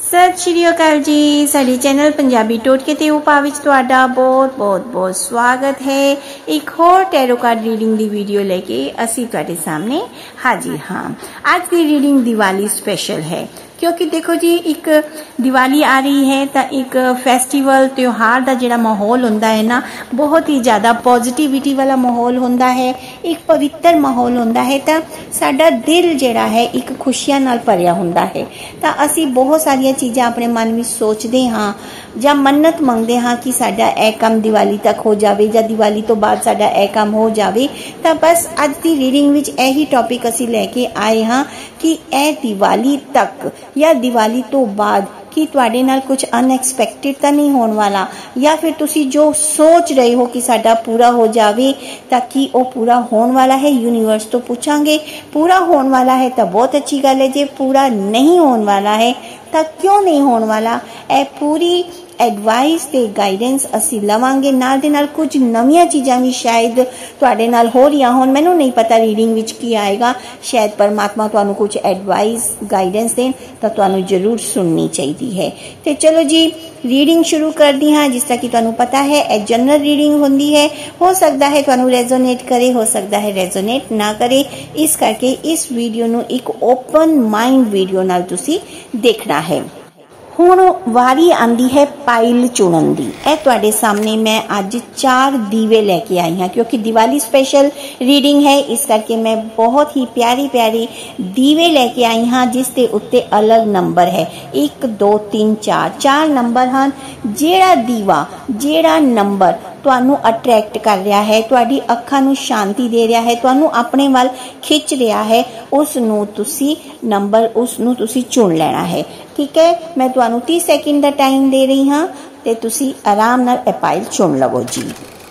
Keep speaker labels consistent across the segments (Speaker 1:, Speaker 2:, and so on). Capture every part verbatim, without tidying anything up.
Speaker 1: सत श्री अकाल जी। साडे चैनल पंजाबी टोटके ते उपा विच तुहाडा बहुत बहुत बहुत स्वागत है। एक होर टैरो कार्ड रीडिंग दी वीडियो लेके असी तुहाडे सामने हाजिर हाँ। आज की रीडिंग दिवाली स्पेशल है क्योंकि देखो जी एक दिवाली आ रही है तो एक फेस्टिवल त्योहार का जिहड़ा माहौल हुंदा है ना बहुत ही ज़्यादा पॉजिटिविटी वाला माहौल हुंदा है, एक पवित्र माहौल हुंदा है। तो साडा दिल जिहड़ा है एक खुशियां नाल भरिया हुंदा है। तो असी बहुत सारिया चीज़ां अपने मन में सोचते हाँ ਜਾਂ मन्नत मंगते हाँ कि साडा ए काम दिवाली तक हो जाए या दिवाली तो बाद साडा ए काम हो जाए। तो बस अज की रीडिंग विच यही टॉपिक असी लैके आए हाँ कि ए दिवाली तक या दिवाली तो बाद कि तुहाडे नाल कुछ अनएक्सपैक्टेड तो नहीं होने वाला, या फिर तुसी जो सोच रहे हो कि साडा पूरा हो जाए ताकि वो पूरा होने वाला है। यूनिवर्स तो पूछांगे पूरा होने वाला है तो बहुत अच्छी गल है, जे पूरा नहीं होने वाला है तो क्यों नहीं होने वाला। ए पूरी एडवाइस ते गाइडेंस असी लवांगे, नाल दे नाल कुछ नवीं चीज़ां भी शायद तुहाडे नाल हो रही होण। मैनूं नहीं पता रीडिंग विच की आएगा, शायद परमात्मा तुहानूं कुछ एडवाइस गाइडेंस देन तो तुहानूं जरूर सुननी चाहिए है। तो चलो जी रीडिंग शुरू कर दी हाँ। जिस तरह कि तुहानूं पता है ए जनरल रीडिंग होंदी है, हो सकता है तुहानूं रेजोनेट करे, हो सकता है रेजोनेट ना करे। इस करके इस वीडियो नूं एक ओपन माइंड वीडियो नाल तुसी देखना है। हुण वारी आंदी है पाइल चुनन दी। ए तुहाडे सामने मैं अज चार दीवे लेके आई हाँ क्योंकि दिवाली स्पेशल रीडिंग है, इस करके मैं बहुत ही प्यारी प्यारी दीवे लेके आई हाँ जिसके उत्ते अलग नंबर है एक दो तीन चार चार नंबर हैं। जेड़ा दीवा जेड़ा नंबर तुहानूं अट्रैक्ट कर रहा है, तुहाडी अखां नूं शांति दे रहा है, तुहानूं अपने वाल खिंच रहा है, उस नूं तुसी नंबर उस नूं तुसी चुन लेना है। ठीक है, मैं तुहानूं तीस सेकंड का टाइम दे रही हाँ ते तुसी आराम नाल ए पाइल चुन लवो जी।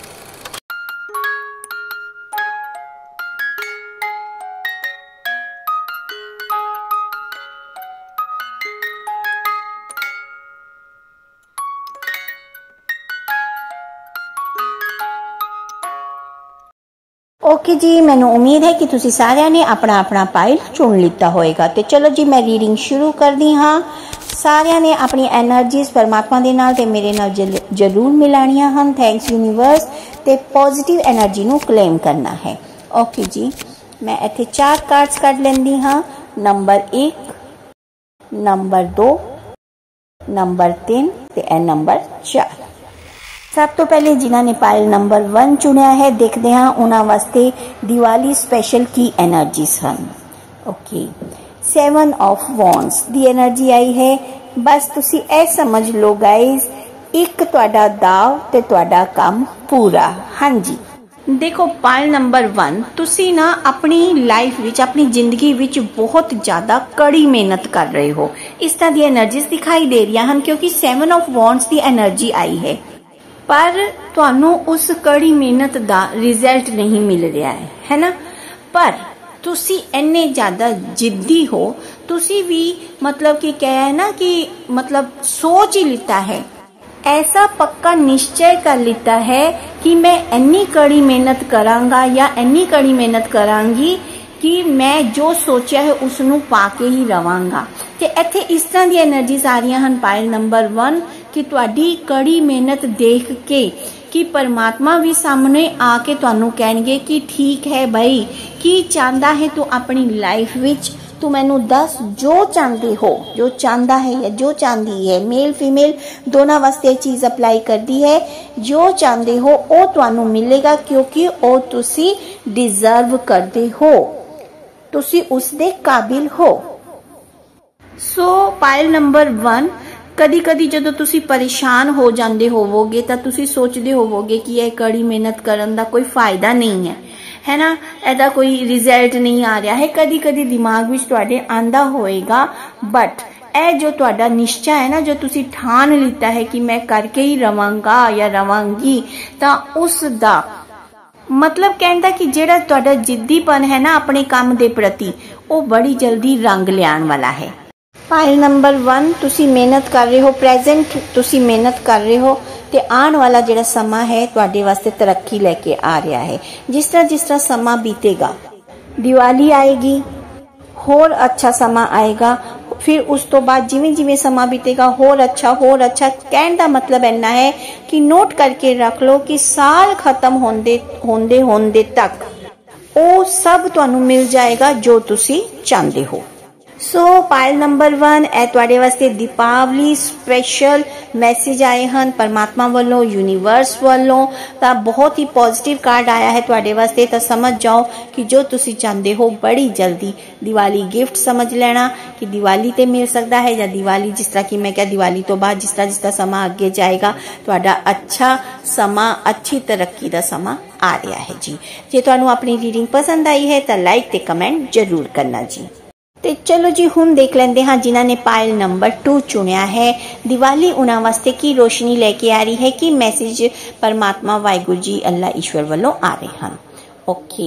Speaker 1: ओके जी, मैनू उम्मीद है कि तुसी सारिਆਂ ने अपना अपना पाइल चुन लिता होएगा। तो चलो जी मैं रीडिंग शुरू कर दी हाँ। सारिਆਂ ने अपनी एनर्जीज परमात्मा दे नाल ते मेरे नाल जरूर मिलानियां हैं। Thanks universe. ते पॉजिटिव एनर्जी नू क्लेम करना है। ओके जी, मैं इत्थे चार कार्ड्स कढ लैंदी हाँ। नंबर एक, नंबर दो, नंबर तीन ते ए नंबर चार। सब तो पहले जिन्हों ने पाइल नंबर वन चुनिया है देखते हैं उन्होंने वास्ते दिवाली स्पेशल की एनर्जीज हैं। ओके, सेवन ऑफ वॉन्ड्स दी एनर्जी आई है। बस तुसी ए समझ लो गाइज एक तुहाडा दाव ते तुहाडा काम पूरा। हाँ जी, देखो पाइल नंबर वन तुसी ना अपनी लाइफ विच अपनी जिंदगी विच बहुत ज्यादा कड़ी मेहनत कर रहे हो, इस तरह दी एनर्जीज दिखाई दे रही हैं क्योंकि सेवन ऑफ वॉन्ड्स दी एनर्जी आई है। पर तुहानूं उस कड़ी मेहनत दा रिजल्ट नहीं मिल रहा है, है ना। पर तुसी इन्ने ज्यादा जिद्दी हो, तुसी भी मतलब कि क्या है ना कि मतलब सोच ही लिता है, ऐसा पक्का निश्चय कर लिता है कि मैं इन्नी कड़ी मेहनत करांगा या इन्नी कड़ी मेहनत करांगी कि मैं जो सोचा है उसनू पाके ही रवांगा। ते इत्थे इस तरह दी एनर्जीज आ रही हैं पाइल नंबर वन कि तुहाडी कड़ी मेहनत देख के कि परमात्मा भी सामने आके तुहानू कहणगे कि ठीक है भाई की चाहता है तू अपनी लाइफ विच, तू मैनू दस जो चाहती हो, जो चाहता है या जो चाहती है, मेल फीमेल दोनों वास्ते चीज अप्लाई करती है। जो चाहते हो वो तुहानू मिलेगा क्योंकि वो तुसी डिजर्व करते हो, तुसी उसदे काबिल हो। सो पाइल नंबर वन कदी कदी जदों तुसी परेशान हो जाते होवोगे तो तुसी सोचते होवोगे कि यह कड़ी मेहनत करन दा कोई फायदा नहीं है, है ना, ऐसा कोई रिजल्ट नहीं आ रहा है। कदी कदी दिमाग विच तुहाडे आंदा होएगा, बट ए जो तुहाडा निश्चय है ना, जो तुसी ठान लिता है कि मैं करके ही रवांगा या रवांगी, तो उस दा मतलब कहता कि जेड़ा तुहाडा जिद्दीपन है ना अपने काम दे प्रति वो बड़ी जल्दी रंग लियाण वाला है। पाइल नंबर वन तुसी मेहनत कर रहे हो, प्रेजेंट तुसी मेहनत कर रहे हो ते आने वाला जेड़ा समा है तुहाडे वास्ते तरक्की लेके आ रहा है। जिस तरह जिस तरह समा बीतेगा, दिवाली आएगी, होर अच्छा समा आएगा, फिर उस तो बाद जिवें जिवें समा बीतेगा होर अच्छा होर अच्छा। कहने का मतलब इन्ना है कि नोट करके रख लो कि साल खत्म होंदे होंदे होंदे तक वो सब तुहानू मिल जाएगा जो तुसी चाहते हो। सो पायल नंबर वन ए तुहाडे वास्ते दीपावली स्पेशल मैसेज आए हैं परमात्मा वालों यूनीवर्स वालों। तो बहुत ही पॉजिटिव कार्ड आया है तुहाडे वास्ते। तो समझ जाओ कि जो तुसी चाहते हो बड़ी जल्दी दिवाली गिफ्ट समझ लेना कि दिवाली ते मिल सकता है, या दिवाली जिस तरह की मैं क्या दिवाली तो बाद जिस तरह जिस तरह समा अगे जाएगा तुहाडा अच्छा समा अच्छी तरक्की का समा आ रहा है जी। जे तुहानू अपनी रीडिंग पसंद आई है तो लाइक ते कमेंट जरूर करना जी। तो चलो जी हुण देख लेंदे हाँ जिन्हां ने पायल नंबर टू चुनिया है दिवाली उन्हां वास्ते की रोशनी लेके आ रही है कि मैसेज परमात्मा वाहिगुरू जी अल्लाह ईश्वर वालों आ रहे हैं। Okay,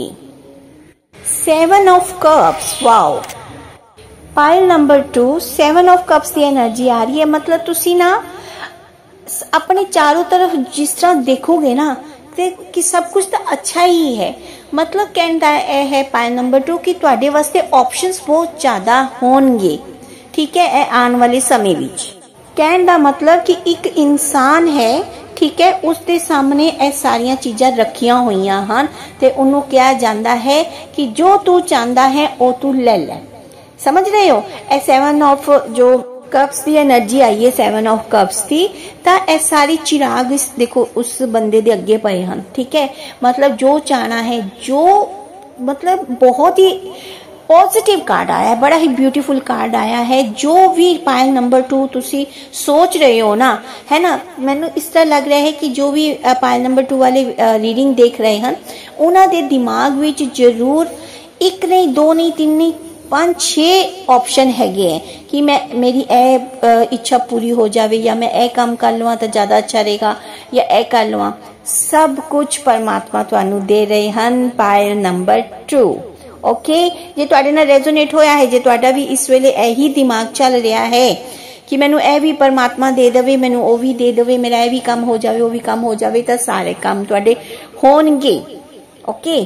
Speaker 1: seven of cups, wow. Pile number two seven of cups की एनर्जी आ रही है। मतलब तुसी ना अपने चारों तरफ जिस तरह देखोगे ना कि सब कुछ तो अच्छा ही है। मतलब कहना यह है पायल नंबर टू कि तुहाडे वास्ते ऑप्शंस बहुत ज्यादा होंगे, ठीक है, ए आने वाले समय विच। कहने का मतलब कि एक इंसान है, ठीक है, उसके सामने ए सारिया चीज़ां रखिया हुई हैं ते उन्हों कहा जाता है कि जो तू चाहता है वो तू ले ले। समझ रहे हो? ए सेवन ऑफ जो कप्स की एनर्जी आई है सेवन ऑफ कप्स की, तो ए सारी चिराग इस देखो उस बंदे दे अगे पे हैं, ठीक है। मतलब जो चाहना है, जो मतलब बहुत ही पॉजिटिव कार्ड आया है, बड़ा ही ब्यूटीफुल कार्ड आया है। जो भी पायल नंबर टू तुसी सोच रहे हो ना, है ना, मैनू इस तरह लग रहा है कि जो भी पायल नंबर टू वाले रीडिंग देख रहे हैं उन्हां दे दिमाग विच जरूर एक नहीं दो नहीं तीन नहीं पांच छे ऑप्शन हैगे हैं कि मैं मेरी ए इच्छा पूरी हो जाए, या मैं ए काम कर लवां तो ज्यादा अच्छा रहेगा, या ए कर लवां। सब कुछ परमात्मा तुहानू दे रहे हैं पायल नंबर टू। ओके, जे तुहाडे नाल रेजोनेट होया है, जे तुहाडा भी इस वेले यही दिमाग चल रहा है कि मैनू ए भी परमात्मा दे देवे, मैनू ओ भी दे देवे, मेरा ए भी काम हो जाए वो भी काम हो जाए, तो सारे काम तुहाडे होणगे। ओके,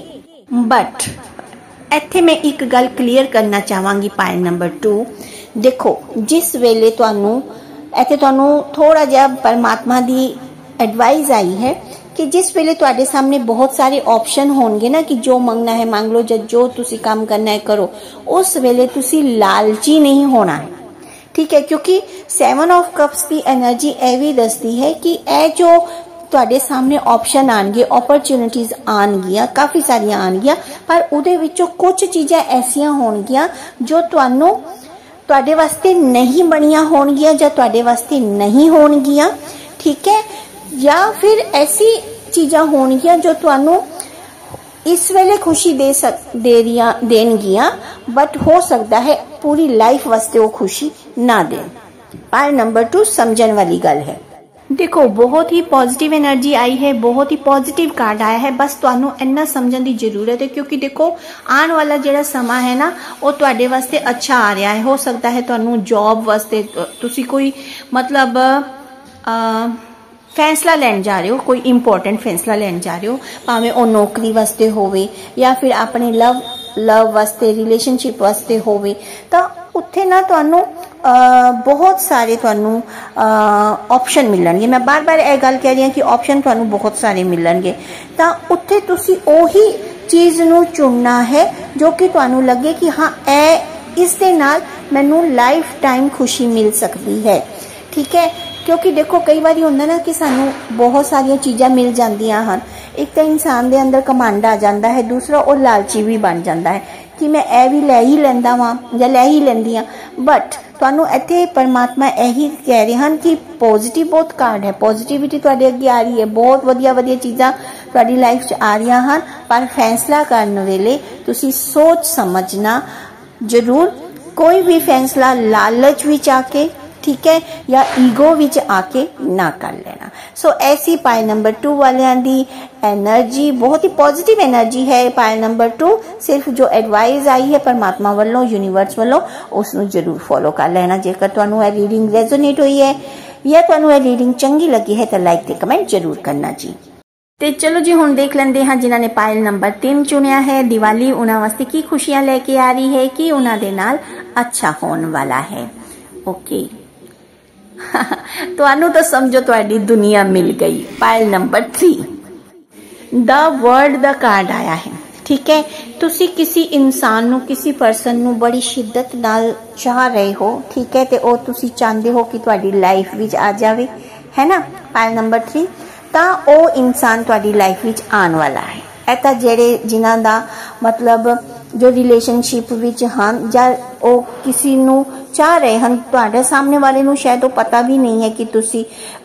Speaker 1: बट इत्थे मैं एक गल क्लीयर करना चाहांगी पायल नंबर टू। देखो जिस वेले तुहानू इत्थे तुहानू थोड़ा जिहा परमात्मा दी एडवाइस आई है कि जिस वेले तुहाडे सामने बहुत सारे ऑप्शन होंगे ना कि जो मंगना है मांग लो, जब जो तुसी काम करना है करो, उस वेले तुसी लालची नहीं होना है, ठीक है। क्योंकि सेवन ऑफ कप्स की एनर्जी ए भी दसदी है कि ए जो तुहाडे सामने ऑप्शन आएंगे, अपॉर्चुनिटीज आएंगियां, काफी सारिया आएंगियां, पर उहदे विचों कुछ चीज़ां ऐसियां होणगियां जो तुहानू तुहाडे वास्ते नहीं बनिया होणगियां या तुहाडे वास्ते नहीं होणगियां, ठीक है। या फिर ऐसी चीज़ां होणगियां जो तुहानू इस वेले खुशी दे सक दे रिया देणगियां, बट हो सकता है पूरी लाइफ वास्ते वो खुशी ना देन। पायल नंबर टू समझण वाली गल है। देखो बहुत ही पॉजिटिव एनर्जी आई है, बहुत ही पॉजिटिव कार्ड आया है, बस तुहानू इन्ना समझण की जरूरत है। क्योंकि देखो आने वाला जिहड़ा समा है ना वो तुहाडे वास्ते अच्छा आ रहा है। हो सकता है तुहानू जॉब वास्ते तुसी कोई मतलब आ, फैसला लैन जा रहे हो, कोई इंपॉर्टेंट फैसला लैन जा रहे हो, भावें वो नौकरी वास्ते होवे या फिर अपने लव लव वास्ते रिलेशनशिप वास्ते होवे, तो उत्थे ना तुहानू बहुत सारे तुहानू ऑप्शन मिलणगे। मैं बार बार यह गल कह रही हूँ कि ऑप्शन तुहानू बहुत सारे मिलणगे, तो उत्थे तुसी ओही चीज़ नू चुनना है जो कि तुहानू लगे कि हाँ ए इस दे नाल मैनू लाइफ टाइम खुशी मिल सकती है, ठीक है। क्योंकि देखो कई बार होंदा ना कि सानू बहुत सारिया चीज़ां मिल जांदियां हैं, एक तो इंसान दे अंदर घमंड आ जाता है, दूसरा वो लालची भी बन जाता है कि मैं ए भी लै ही लैंदा वां या लै ही लैंदी हाँ। बट तुहानू इत्थे परमात्मा यही कह रहे हैं कि पॉजिटिव बहुत कार्ड है, पॉजिटिविटी तुहाडे अगे आ रही है, बहुत वधिया वधिया चीज़ां तुहाडी लाइफ च आ रही हैं, पर फैसला करने वेले तुसी सोच समझना जरूर। कोई भी फैसला लालच विच आके, ठीक है, या ईगो विच आके ना कर लेना। सो so, ऐसी पायल नंबर टू वालियां दी एनर्जी बहुत ही पॉजिटिव एनर्जी है। पायल नंबर टू सिर्फ जो एडवाइस आई है परमात्मा वालों यूनीवर्स वालों उसनू जरूर फॉलो कर लेना। जेकर तुहानू ये रीडिंग रेजोनेट हुई है या तुहानू ये रीडिंग चंगी लगी है तो लाइक ते कमेंट जरूर करना जी। ते चलो जी हुण देख लेंदे हां जिन्हां ने पायल नंबर तीन चुनिया है। दिवाली उन्हां वास्ते की खुशियां लेके आ रही है कि उन्हां दे नाल अच्छा होने वाला है। ओके ਤੁਹਾਨੂੰ ਤਾਂ ਸਮਝੋ ਤੁਹਾਡੀ ਦੁਨੀਆ ਮਿਲ ਗਈ। Pile number three the world ਦਾ ਕਾਰਡ ਆਇਆ ਹੈ। ठीक है, तुसी किसी इंसान नू किसी परसन नू बड़ी शिद्दत नाल चाह रहे हो, ठीक है, ते ओ तुसी चाहते हो कि तुहाडी लाइफ विच आ जावे, है ना। पाइल नंबर थ्री तां ओ इंसान तुहाडी लाइफ विच आने वाला है। ए तां जेड़े जिन्हां दा मतलब जो रिलेशनशिप विच हन जां ओ किसी नू चाह रहे हैं, तुहाडे सामने वाले नू शायद वो पता भी नहीं है कि तुसी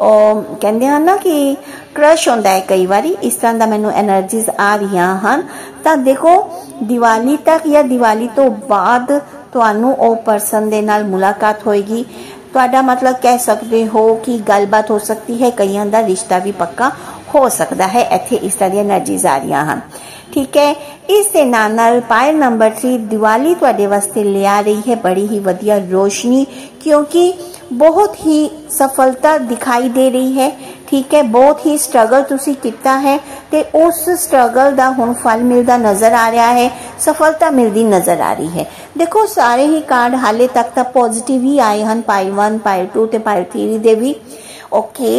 Speaker 1: कहंदे हन ना कि क्रश होंदा है कई बारी, इस तरह दा मैनू एनर्जीज आ रही हन। तां देखो दिवाली तक या दिवाली तो बाद तुहानू ओ परसन दे नाल मुलाकात होएगी, तुहाडा मतलब कह सकते हो कि गलबात हो सकती है, कईयां दा रिश्ता भी पक्का हो सकता है। इत्थे इस तरह दी एनर्जीज आ रही हैं, ठीक है। इस दे नाल नाल पाइल नंबर थ्री दिवाली तुहाडे वास्ते ले आ रही है बड़ी ही वधिया रोशनी, क्योंकि बहुत ही सफलता दिखाई दे रही है, ठीक है। बहुत ही स्ट्रगल तुसी किया है ते उस स्ट्रगल दा हुण फल मिलदा नजर आ रहा है, सफलता मिलती नजर आ रही है। देखो सारे ही कार्ड हाले तक तो पॉजिटिव ही आए हैं, पाइल वन पाइल टू ते पाइल थ्री दे भी। ओके,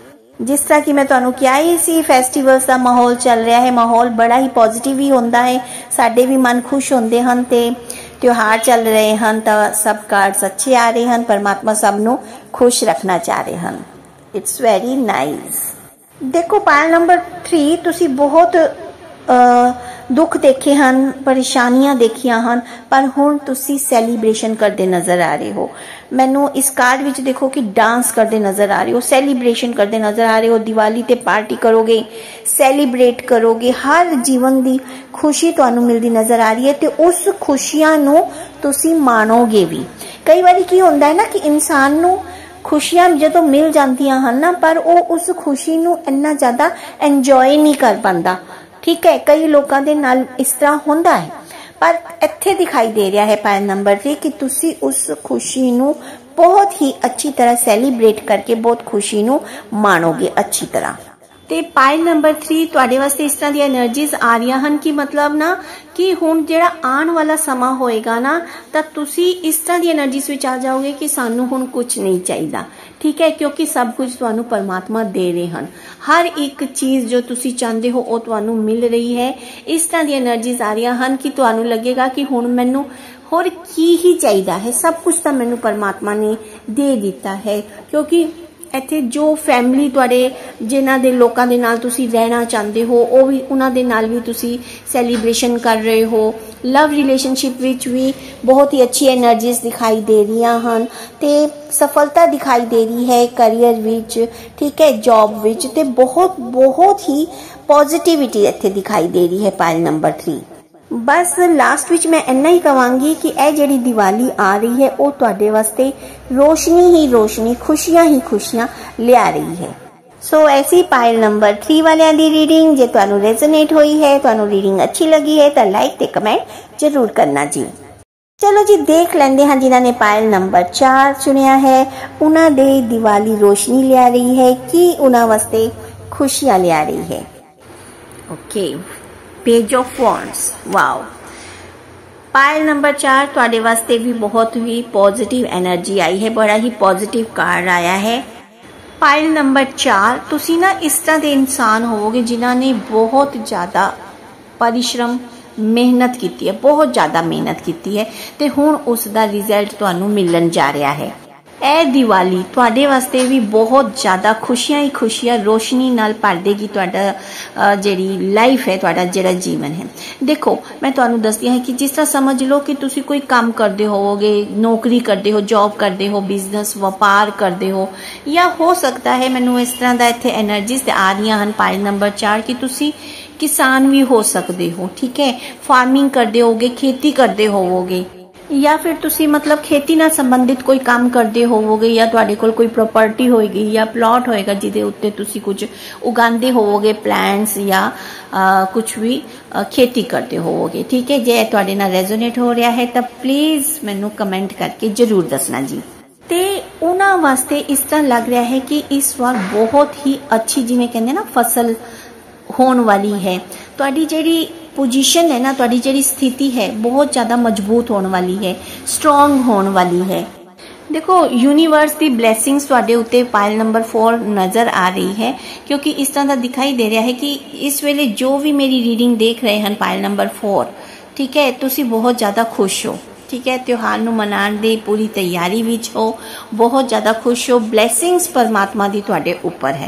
Speaker 1: जिस तरह की मैं तुहानू क्या ही सी फेस्टिवल्स का माहौल चल रहा है, माहौल बड़ा ही पॉजिटिव ही होंदा है, साडे भी मन खुश होंदे हन ते त्योहार चल रहे हैं तो सब कार्ड्स अच्छे आ रहे हैं, परमात्मा सबनों खुश रखना चाह रहे हैं। It's very nice. देखो पाइल नंबर थ्री तुसी बहुत आ, दुख देखे हैं, परेशानियां देखिया हैं, पर हुण तुसी सैलीब्रेशन करते नजर आ रहे हो। मैनू इस कार्ड विच देखो कि डांस करते नजर आ रहे हो, सैलीब्रेशन करते नजर आ रहे हो, दिवाली ते पार्टी करोगे, सैलीब्रेट करोगे, हर जीवन दी खुशी तुहानू मिलती नजर आ रही है ते उस खुशियां नू तुसी माणोगे भी। कई बारी की होंदा है ना कि इंसान नू खुशियां जो मिल जांदियां हन ना, पर वो उस खुशी नू इन्ना ज्यादा एंजॉय नहीं कर पांदा, ठीक है। कई लोगों के नाल इस तरह होंदा है, पर इत्थे दिखाई दे रहा है पाइल नंबर थ्री कि तुसी उस खुशी नू बहुत ही अच्छी तरह सैलीब्रेट करके बहुत खुशी नू माणोगे अच्छी तरह। ते पाइल नंबर थ्री तुहाडे वास्ते इस तरह दी एनर्जीज आ रही हैं कि मतलब ना कि हुण जिहड़ा आने वाला समा होएगा ना तां तुसी इस तरह दी एनर्जीज विच आ जाओगे कि सानू हुण कुछ नहीं चाहिदा, ठीक है, क्योंकि सब कुछ तुहानू परमात्मा दे रहे हैं। हर एक चीज जो तुसी चाहते हो वो तुहानू मिल रही है। इस तरह दी एनर्जीज आ रही हैं कि तुहानू लगेगा कि हुण मैनू होर की ही चाहिदा है, सब कुछ तो मैनू परमात्मा ने दे दिता है। क्योंकि इत्थे जो फैमिली तुहाडे जिन्हां दे लोकां दे नाल तुसी रहना चाहते हो वो भी उन्हां दे नाल भी तुसी सैलीब्रेशन कर रहे हो। लव रिलेशनशिप विच भी बहुत ही अच्छी एनर्जीज दिखाई दे रही हैं ते सफलता दिखाई दे रही है करियर विच, ठीक है, जॉब विच, ते बहुत बहुत ही पॉजिटिविटी इत्थे दिखाई दे रही है पाइल नंबर थ्री। बस लास्ट विच मैं इन्ना ही कहांगी कि यह जिहड़ी दिवाली आ रही है वो तुहाडे वास्ते रोशनी ही रोशनी, खुशियां ही खुशियां लिया रही है। सो so, ऐसी पाइल नंबर थ्री वालियां दी रीडिंग जे तुहानू रेजोनेट हुई है, तुहानू रीडिंग अच्छी लगी है तो लाइक ते कमेंट जरूर करना जी। चलो जी देख लेंदे हाँ जिन्हां ने पाइल नंबर चार चुनिया है उन्हां दे दिवाली रोशनी लिया रही है कि उन्हां वास्ते खुशियां लिया रही है। Okay, page of wands, wow. Pile number चार तुहाडे वास्ते भी बहुत ही पॉजिटिव एनर्जी आई है, बड़ा ही पॉजिटिव कार्ड आया है। पाइल नंबर चार तुसी ना इस तरह के इंसान होवोगे जिन्हां ने बहुत ज़्यादा परिश्रम मेहनत की है, बहुत ज़्यादा मेहनत की है ते हुण उसका रिजल्ट तुहानू मिलन जा रहा है। ए दिवाली तुहाडे वास्ते भी बहुत ज़्यादा खुशियां ही खुशियां रोशनी नाल भर देगी तुहाडा जिहड़ी लाइफ है, तुहाडा जिहड़ा जीवन है। देखो मैं तुहानू दसदी हां कि जिस तरह समझ लो कि तुसी कोई काम करते होवोगे, नौकरी करते हो, जॉब करते हो, बिजनेस व्यापार करते हो, या हो सकता है मैनू इस तरह का इत्थे एनर्जीज आ रही हैं पाइल नंबर चार कि तुसी किसान भी हो सकते हो, ठीक है, फार्मिंग करते होगे, खेती करते होवोगे, या फिर तुसी मतलब खेती नाल संबंधित कोई काम करते होवोगे, या तुहाडे कोल कोई प्रॉपर्टी होएगी या प्लॉट होएगा जिहदे उत्ते तुसी कुछ उगांदे होवोगे, प्लांट्स या आ, कुछ भी आ, खेती करते होवोगे, ठीक है। जे तुहाडे नाल रेजोनेट हो रहा है तो प्लीज मैनू कमेंट करके जरूर दसना जी। ते उन्हां वास्ते इस तरह लग रहा है कि इस बार बहुत ही अच्छी जिवें कहंदे ना फसल होने वाली है। तुहाडी जिहड़ी पोजीशन है ना, तुहाडी जिहड़ी स्थिति है बहुत ज़्यादा मजबूत होने वाली है, स्ट्रॉन्ग होने वाली है। देखो यूनीवर्स की ब्लैसिंग्स तुहाडे उत्ते पाइल नंबर फोर नज़र आ रही है, क्योंकि इस तरह का दिखाई दे रहा है कि इस वेले जो भी मेरी रीडिंग देख रहे हैं पाइल नंबर फोर, ठीक है, तुसी बहुत ज़्यादा खुश हो, ठीक है, त्योहार नूं मनाउण दी पूरी तैयारी विच हो, बहुत ज़्यादा खुश हो, ब्लैसिंग्स परमात्मा दी तुहाडे उपर है।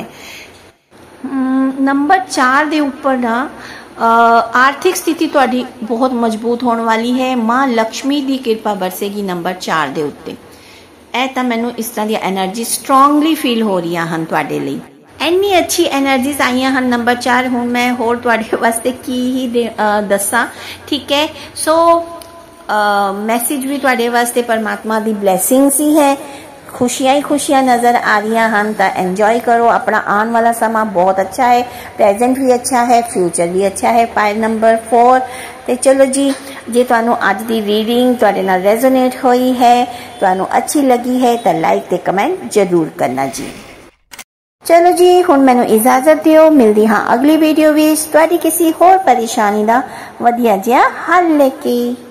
Speaker 1: नंबर चार दे उपर ना आर्थिक स्थिति तुहाडी बहुत मजबूत होने वाली है, माँ लक्ष्मी की कृपा बरसेगी नंबर चार दे उत्ते। ਇਹ ਤਾਂ ਮੈਨੂੰ इस तरह दी एनर्जी स्ट्रोंगली फील हो रही हैं तुहाडे लई। इन्नी अच्छी एनर्जीज आईयां हैं नंबर चार। हुण मैं होर तुहाडे वास्ते की ही दसां, ठीक है। सो मैसेज भी तुहाडे वास्ते परमात्मा दी ब्लैसिंग्स ही है, खुशियां ही खुशियां नज़र आ रही हैं, तो एंजॉय करो। अपना आने वाला समा बहुत अच्छा है, प्रेजेंट भी अच्छा है, फ्यूचर भी अच्छा है। Pile number four. तो चलो जी, जे तुहानू अज दी रीडिंग तुहाडे नाल रेजोनेट हुई है, तुहानू अच्छी लगी है, तो लाइक ते कमेंट जरूर करना जी। चलो जी, हुण मैनू इजाजत दिओ, मिलदी हाँ अगली वीडियो विच तुहाडी किसी होर परेशानी दा वधिया जिहा हल लेके।